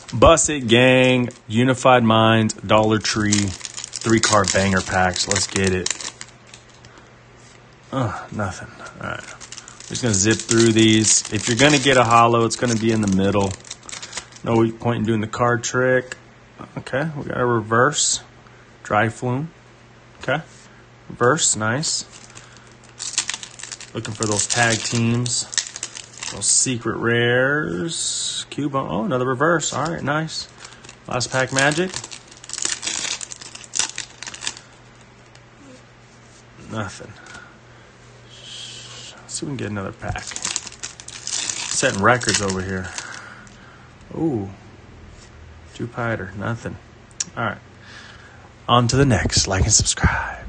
Buss'it gang, Unified Minds, Dollar Tree, 3-card banger packs. Let's get it. Nothing. All right. I'm just going to zip through these. If you're going to get a holo, it's going to be in the middle. No point in doing the card trick. Okay, we got a reverse. Dry flume. Okay. Reverse, nice. Looking for those tag teams. Those secret rares. Cube. Oh, another reverse. All right, nice. Last pack magic. Nothing. Let's see if we can get another pack. Setting records over here. Ooh. Jupiter. Nothing. All right. On to the next. Like and subscribe.